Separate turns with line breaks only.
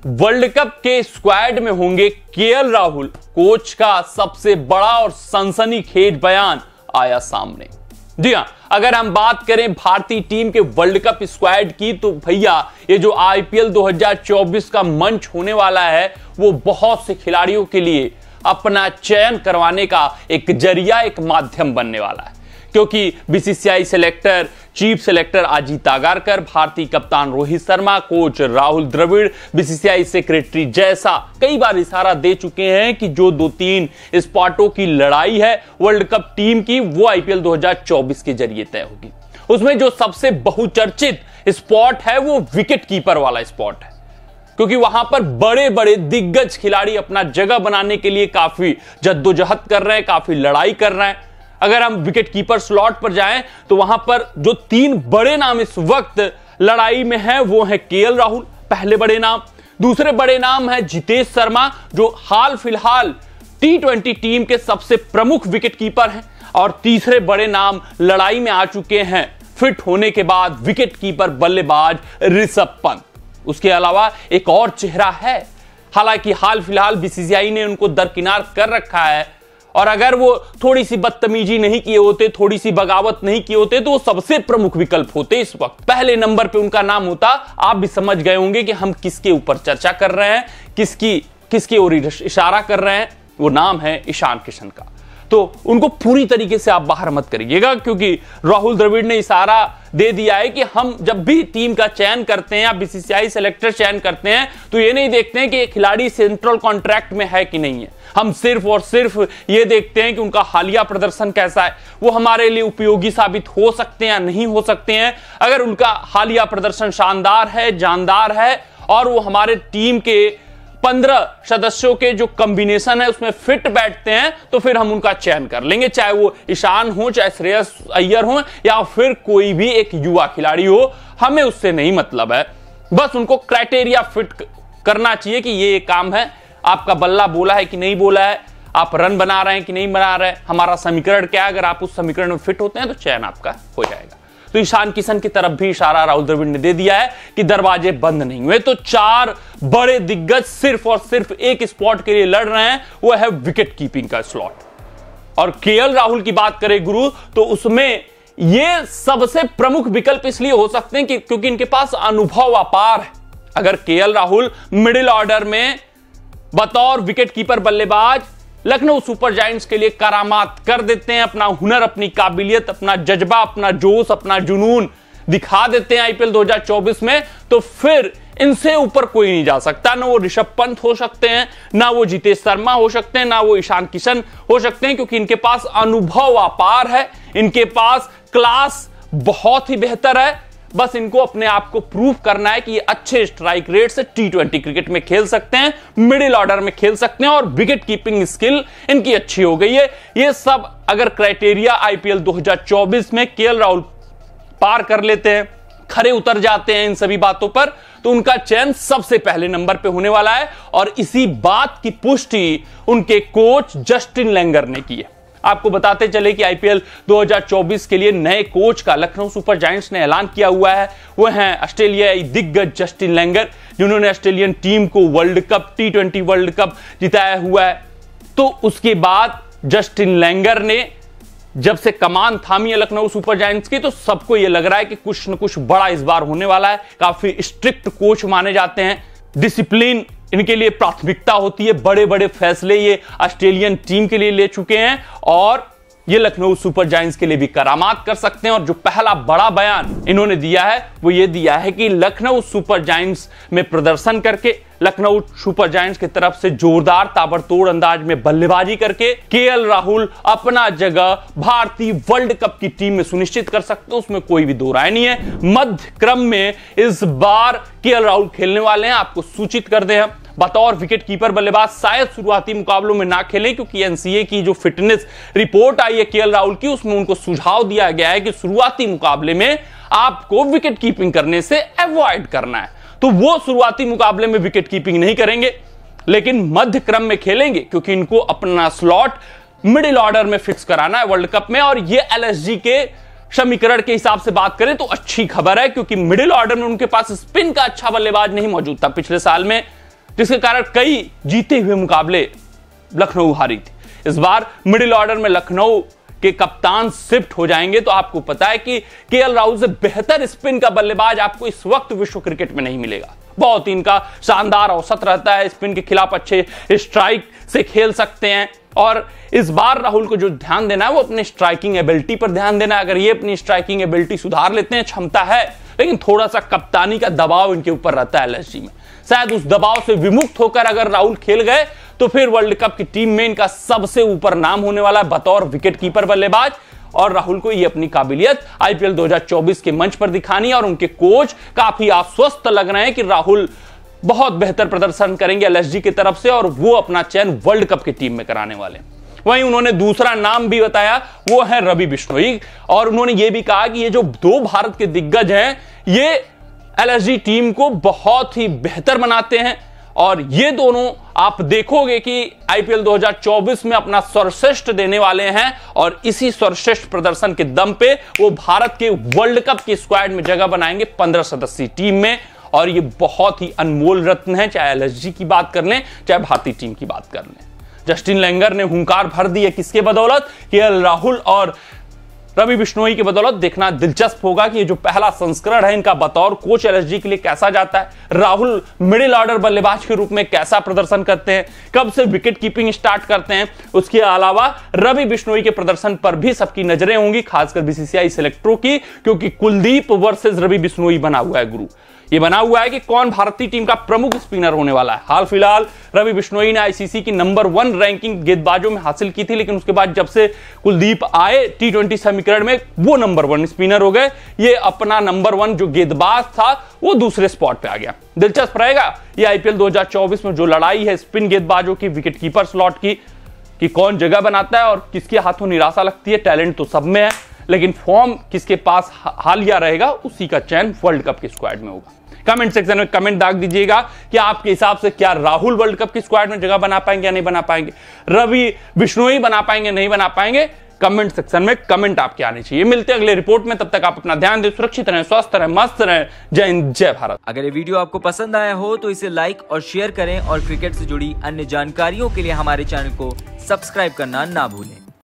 World cup के squad में होंगे केएल राहुल। कोच का सबसे बड़ा और सनसनीखेज बयान आया सामने। जी हां, अगर हम बात करें भारतीय टीम के वर्ल्ड कप स्क्वाड की, तो भैया ये जो आईपीएल 2024 का मंच होने वाला है वो बहुत से खिलाड़ियों के लिए अपना चयन करवाने का एक जरिया, एक माध्यम बनने वाला है। क्योंकि BCCI selector, chief selector Ajit Agarkar, भारतीय कप्तान Rohit Sharma, coach Rahul Dravid, BCCI secretary जैसा कई बार इशारा दे चुके हैं कि जो 2-3 स्पॉटों की लड़ाई है वर्ल्ड कप टीम की, वो आईपीएल 2024 के जरिए तय होगी। उसमें जो सबसे बहुचर्चित स्पॉट है वो विकेट कीपर वाला स्पॉट है, क्योंकि वहां पर बड़े बड़े दिग्गज खिलाड़ी अपना जगह बनाने के लिए काफी जद्दोजहद कर रहे हैं, काफी लड़ाई कर रहे हैं। अगर हम विकेट कीपर स्लॉट पर जाएं तो वहां पर जो 3 बड़े नाम इस वक्त लड़ाई में हैं वो है केएल राहुल, पहले बड़े नाम। दूसरे बड़े नाम है जितेश शर्मा, जो हाल फिलहाल टी20 टीम के सबसे प्रमुख विकेट कीपर हैं। और तीसरे बड़े नाम लड़ाई में आ चुके हैं फिट होने के बाद विकेट कीपर बल्लेबाज ऋषभ पंत। उसके अलावा एक और चेहरा है, हालांकि हाल फिलहाल बीसीसीआई ने उनको दरकिनार कर रखा है, और अगर वो थोड़ी सी बदतमीजी नहीं किए होते, थोड़ी सी बगावत नहीं किए होते, तो वो सबसे प्रमुख विकल्प होते। इस वक्त पहले नंबर पे उनका नाम होता। आप भी समझ गए होंगे कि हम किसके ऊपर चर्चा कर रहे हैं, किसकी ओर इशारा कर रहे हैं। वो नाम है ईशान किशन का। तो उनको पूरी तरीके से आप बाहर मत करिएगा, क्योंकि राहुल द्रविड़ ने इशारा दे दिया है कि हम जब भी टीम का चयन करते हैं या बीसीसीआई सेलेक्टर चयन करते हैं तो ये नहीं देखते हैं कि ये खिलाड़ी सेंट्रल कॉन्ट्रैक्ट में है कि नहीं है। हम सिर्फ और सिर्फ ये देखते हैं कि उनका हालिया प्रदर्शन कैसा है, वो हमारे लिए उपयोगी साबित हो सकते हैं या नहीं हो सकते हैं। अगर उनका हालिया प्रदर्शन शानदार है, जानदार है, और वो हमारे टीम के 15 सदस्यों के जो कॉम्बिनेशन है उसमें फिट बैठते हैं, तो फिर हम उनका चयन कर लेंगे, चाहे वो ईशान हो, चाहे श्रेयस अय्यर हो, या फिर कोई भी एक युवा खिलाड़ी हो। हमें उससे नहीं मतलब है, बस उनको क्राइटेरिया फिट करना चाहिए कि ये काम है, आपका बल्ला बोला है कि नहीं बोला है, आप रन बना रहे हैं कि नहीं बना रहे हैं, हमारा समीकरण क्या है। अगर आप उस समीकरण में फिट होते हैं तो चयन आपका हो जाएगा। तो ईशान किशन की तरफ भी इशारा राहुल द्रविड़ ने दे दिया है कि दरवाजे बंद नहीं हुए। तो 4 बड़े दिग्गज सिर्फ और सिर्फ एक स्पॉट के लिए लड़ रहे हैं, वो है विकेट कीपिंग का स्लॉट। और केएल राहुल की बात करें गुरु, तो उसमें ये सबसे प्रमुख विकल्प इसलिए हो सकते हैं कि क्योंकि इनके पास अनुभव अपार है। अगर केएल राहुल मिडिल ऑर्डर में बतौर विकेट कीपर बल्लेबाज लखनऊ सुपर जायंट्स के लिए करामात कर देते हैं, अपना हुनर, अपनी काबिलियत, अपना जज्बा, अपना जोश, अपना जुनून दिखा देते हैं आईपीएल 2024 में, तो फिर इनसे ऊपर कोई नहीं जा सकता। ना वो ऋषभ पंत हो सकते हैं, ना वो जितेश शर्मा हो सकते हैं, ना वो ईशान किशन हो सकते हैं, क्योंकि इनके पास अनुभव अपार है, इनके पास क्लास बहुत ही बेहतर है। बस इनको अपने आप को प्रूव करना है कि ये अच्छे स्ट्राइक रेट से टी20 क्रिकेट में खेल सकते हैं, मिडिल ऑर्डर में खेल सकते हैं, और विकेट कीपिंग स्किल इनकी अच्छी हो गई है। ये सब अगर क्राइटेरिया आईपीएल 2024 में केएल राहुल पार कर लेते हैं, खरे उतर जाते हैं इन सभी बातों पर, तो उनका चयन सबसे पहले नंबर पे होने वाला है। और इसी बात की पुष्टि उनके कोच जस्टिन लैंगर ने की है। आपको बताते चले कि आईपीएल 2024 के लिए नए कोच का लखनऊ सुपर जायंट्स ने ऐलान किया हुआ है। वो हैं ऑस्ट्रेलियाई दिग्गज जस्टिन लैंगर, जिन्होंने ऑस्ट्रेलियन टीम को वर्ल्ड कप, टी20 वर्ल्ड कप जिताया हुआ है। तो उसके बाद जस्टिन लैंगर ने जब से कमान थामी है लखनऊ सुपर जायंट्स की, तो सबको यह लग रहा है कि कुछ न कुछ बड़ा इस बार होने वाला है। काफी स्ट्रिक्ट कोच माने जाते हैं, डिसिप्लिन इनके लिए प्राथमिकता होती है, बड़े बड़े फैसले ये ऑस्ट्रेलियन टीम के लिए ले चुके हैं, और ये लखनऊ सुपर जायंट्स के लिए भी करामात कर सकते हैं। और जो पहला बड़ा बयान इन्होंने दिया है वो ये दिया है कि लखनऊ सुपर जायंट्स में प्रदर्शन करके, लखनऊ सुपर जायंट्स की तरफ से जोरदार ताबड़तोड़ अंदाज में बल्लेबाजी करके केएल राहुल अपना जगह भारतीय वर्ल्ड कप की टीम में सुनिश्चित कर सकते हैं, उसमें कोई भी दो राय नहीं है। मध्य क्रम में इस बार केएल राहुल खेलने वाले हैं, आपको सूचित कर दें हम। बतौर विकेट कीपर बल्लेबाज शायद शुरुआती मुकाबलों में ना खेलें, क्योंकि एनसीए की जो फिटनेस रिपोर्ट आई है केएल राहुल की, उसमें उनको सुझाव दिया गया है कि शुरुआती मुकाबले में आपको विकेट कीपिंग करने से अवॉइड करना है। तो वो शुरुआती मुकाबले में विकेट कीपिंग नहीं करेंगे, लेकिन मध्य क्रम में खेलेंगे, क्योंकि इनको अपना स्लॉट मिडिल ऑर्डर में फिक्स कराना है वर्ल्ड कप में। और ये एलएसजी के समीकरण के हिसाब से बात करें तो अच्छी खबर है, क्योंकि मिडिल ऑर्डर में उनके पास स्पिन का अच्छा बल्लेबाज नहीं मौजूद था। पिछले साल में जिसके कारण कई जीते हुए मुकाबले लखनऊ हारी थी। इस बार मिडिल ऑर्डर में लखनऊ के कप्तान शिफ्ट हो जाएंगे तो आपको पता है कि केएल राहुल से बेहतर स्पिन का बल्लेबाज आपको इस वक्त विश्व क्रिकेट में नहीं मिलेगा। बहुत ही इनका शानदार औसत रहता है, स्पिन के खिलाफ अच्छे स्ट्राइक से खेल सकते हैं और इस बार राहुल को जो ध्यान देना है वो अपने स्ट्राइकिंग एबिलिटी पर ध्यान देना है। अगर ये अपनी स्ट्राइकिंग एबिलिटी सुधार लेते हैं, क्षमता है, लेकिन थोड़ा सा कप्तानी का दबाव इनके ऊपर रहता है एलएसजी में। शायद उस दबाव से विमुक्त होकर अगर राहुल खेल गए तो फिर वर्ल्ड कप की टीम में इनका सबसे ऊपर नाम होने वाला है बतौर विकेट कीपर बल्लेबाज। और राहुल को ये अपनी काबिलियत आईपीएल 2024 के मंच पर दिखानी है और उनके कोच काफी आश्वस्त लग रहे हैं कि राहुल बहुत बेहतर प्रदर्शन करेंगे एलएसजी की तरफ से और वो अपना चयन वर्ल्ड कप की टीम में कराने वाले। वहीं उन्होंने दूसरा नाम भी बताया, वो है रवि बिश्नोई, और उन्होंने ये भी कहा कि ये जो दो भारत के दिग्गज हैं ये एलएसजी टीम को बहुत ही बेहतर बनाते हैं और ये दोनों आप देखोगे कि आईपीएल 2024 में अपना सर्वश्रेष्ठ देने वाले हैं और इसी सर्वश्रेष्ठ प्रदर्शन के दम पे वो भारत के वर्ल्ड कप की स्क्वाड में जगह बनाएंगे 15 सदस्यीय टीम में। और ये बहुत ही अनमोल रत्न है, चाहे एलएसजी की बात कर लें चाहे भारतीय टीम की बात कर लें। जस्टिन लेंगर ने हुंकार भर दी है किसके बदौलत? केएल राहुल और रवि बिश्नोई की बदौलत। देखना दिलचस्प होगा कि ये जो पहला संस्करण है इनका बतौर कोच एलएसजी के लिए कैसा जाता है। राहुल मिडिल ऑर्डर बल्लेबाज के रूप में कैसा प्रदर्शन करते हैं, कब से विकेट कीपिंग स्टार्ट करते हैं। उसके अलावा रवि बिश्नोई के प्रदर्शन पर भी सबकी नजरें होंगी, खासकर बीसीसीआई सिलेक्टरों की, क्योंकि कुलदीप वर्सेस रवि बिश्नोई बना हुआ है गुरु। ये बना हुआ है कि कौन भारतीय टीम का प्रमुख स्पिनर होने वाला है। हाल फिलहाल रवि बिश्नोई ने आईसीसी की नंबर 1 रैंकिंग गेंदबाजों में हासिल की थी, लेकिन उसके बाद जब से कुलदीप आए टी20 समीकरण में वो नंबर 1 स्पिनर हो गए। ये अपना नंबर 1 जो गेंदबाज था वो दूसरे स्पॉट पे आ गया। दिलचस्प रहेगा ये आईपीएल 2024 में जो लड़ाई है स्पिन गेंदबाजों की, विकेट कीपर स्लॉट की, कि कौन जगह बनाता है और किसके हाथों निराशा लगती है। टैलेंट तो सब में है, लेकिन फॉर्म किसके पास हालिया रहेगा उसी का चयन वर्ल्ड कप की स्क्वाड में होगा। कमेंट सेक्शन में कमेंट दाग दीजिएगा कि आपके हिसाब से क्या राहुल वर्ल्ड कप की स्क्वाड में जगह बना पाएंगे या नहीं बना पाएंगे, रवि बिश्नोई बना पाएंगे नहीं बना पाएंगे। कमेंट सेक्शन में कमेंट आपके आने चाहिए। मिलते हैं अगले रिपोर्ट में, तब तक आप अपना ध्यान दें, सुरक्षित रहें, स्वस्थ रहें, मस्त रहें। जय हिंद, जय भारत।
अगर ये वीडियो आपको पसंद आया हो तो इसे लाइक और शेयर करें और क्रिकेट से जुड़ी अन्य जानकारियों के लिए हमारे चैनल को सब्सक्राइब करना ना भूलें।